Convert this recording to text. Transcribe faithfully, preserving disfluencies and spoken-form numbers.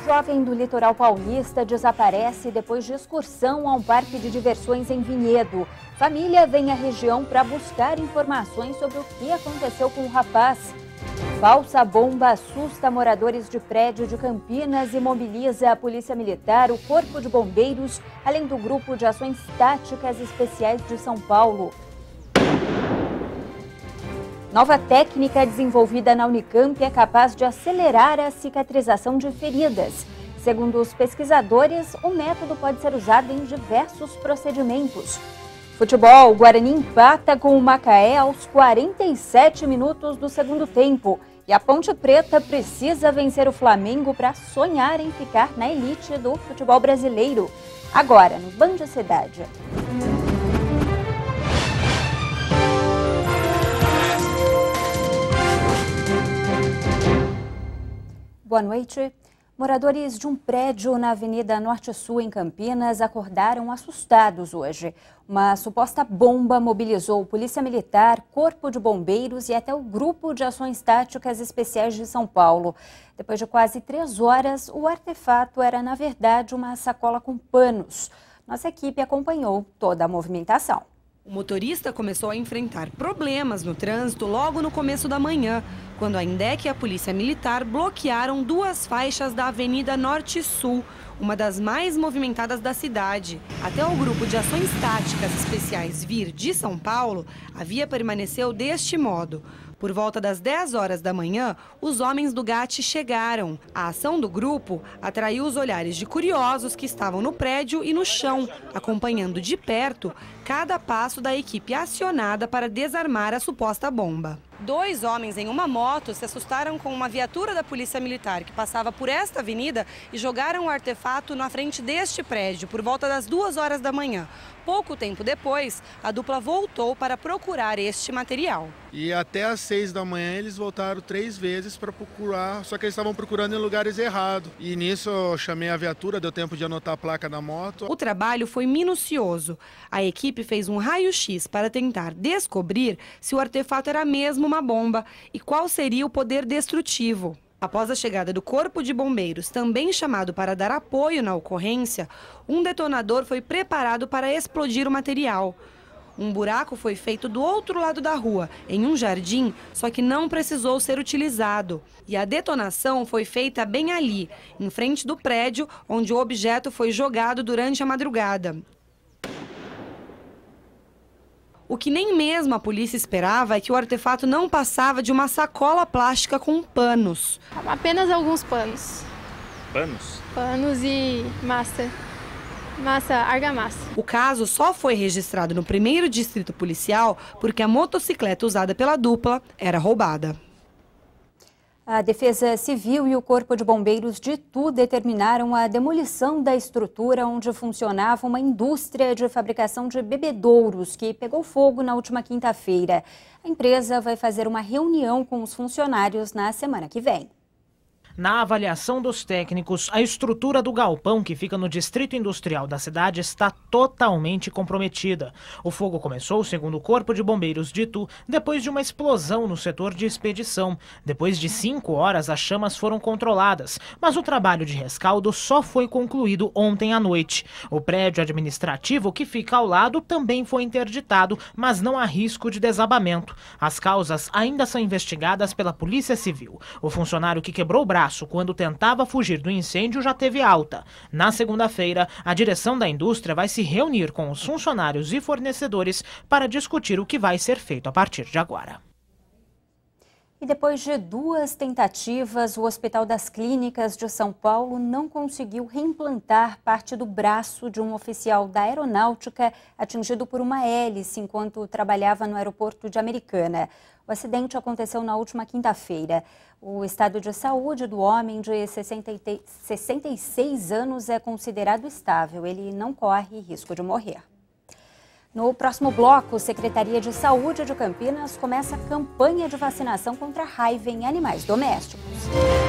Jovem do litoral paulista desaparece depois de excursão a um parque de diversões em Vinhedo. Família vem à região para buscar informações sobre o que aconteceu com o rapaz. Falsa bomba assusta moradores de prédio de Campinas e mobiliza a Polícia Militar, o Corpo de Bombeiros, além do Grupo de Ações Táticas Especiais de São Paulo. Nova técnica desenvolvida na Unicamp é capaz de acelerar a cicatrização de feridas. Segundo os pesquisadores, o método pode ser usado em diversos procedimentos. Futebol, o Guarani empata com o Macaé aos quarenta e sete minutos do segundo tempo. E a Ponte Preta precisa vencer o Flamengo para sonhar em ficar na elite do futebol brasileiro. Agora, no Band Cidade. Boa noite. Moradores de um prédio na Avenida Norte-Sul, em Campinas, acordaram assustados hoje. Uma suposta bomba mobilizou Polícia Militar, Corpo de Bombeiros e até o Grupo de Ações Táticas Especiais de São Paulo. Depois de quase três horas, o artefato era, na verdade, uma sacola com panos. Nossa equipe acompanhou toda a movimentação. O motorista começou a enfrentar problemas no trânsito logo no começo da manhã, quando a INDEC e a Polícia Militar bloquearam duas faixas da Avenida Norte-Sul, uma das mais movimentadas da cidade. Até o Grupo de Ações Táticas Especiais vir de São Paulo, a via permaneceu deste modo. Por volta das dez horas da manhã, os homens do GAT chegaram. A ação do grupo atraiu os olhares de curiosos que estavam no prédio e no chão, acompanhando de perto cada passo da equipe acionada para desarmar a suposta bomba. Dois homens em uma moto se assustaram com uma viatura da Polícia Militar que passava por esta avenida e jogaram o artefato na frente deste prédio por volta das duas horas da manhã. Pouco tempo depois, a dupla voltou para procurar este material. E até às seis da manhã eles voltaram três vezes para procurar, só que eles estavam procurando em lugares errados. E nisso eu chamei a viatura, deu tempo de anotar a placa da moto. O trabalho foi minucioso. A equipe fez um raio-x para tentar descobrir se o artefato era mesmo uma bomba e qual seria o poder destrutivo. Após a chegada do Corpo de Bombeiros, também chamado para dar apoio na ocorrência, um detonador foi preparado para explodir o material. Um buraco foi feito do outro lado da rua, em um jardim, só que não precisou ser utilizado. E a detonação foi feita bem ali, em frente do prédio, onde o objeto foi jogado durante a madrugada. O que nem mesmo a polícia esperava é que o artefato não passava de uma sacola plástica com panos. Apenas alguns panos. Panos? Panos e massa. Massa, argamassa. O caso só foi registrado no primeiro distrito policial porque a motocicleta usada pela dupla era roubada. A Defesa Civil e o Corpo de Bombeiros de Itu determinaram a demolição da estrutura onde funcionava uma indústria de fabricação de bebedouros que pegou fogo na última quinta-feira. A empresa vai fazer uma reunião com os funcionários na semana que vem. Na avaliação dos técnicos, a estrutura do galpão que fica no distrito industrial da cidade está totalmente comprometida. O fogo começou, segundo o Corpo de Bombeiros de Itu, depois de uma explosão no setor de expedição. Depois de cinco horas, as chamas foram controladas, mas o trabalho de rescaldo só foi concluído ontem à noite. O prédio administrativo que fica ao lado também foi interditado, mas não há risco de desabamento. As causas ainda são investigadas pela Polícia Civil. O funcionário que quebrou o braço quando tentava fugir do incêndio já teve alta. Na segunda-feira, a direção da indústria vai se reunir com os funcionários e fornecedores para discutir o que vai ser feito a partir de agora. E depois de duas tentativas, o Hospital das Clínicas de São Paulo não conseguiu reimplantar parte do braço de um oficial da aeronáutica atingido por uma hélice enquanto trabalhava no aeroporto de Americana. O acidente aconteceu na última quinta-feira. O estado de saúde do homem de sessenta e seis anos é considerado estável. Ele não corre risco de morrer. No próximo bloco, Secretaria de Saúde de Campinas começa a campanha de vacinação contra a raiva em animais domésticos.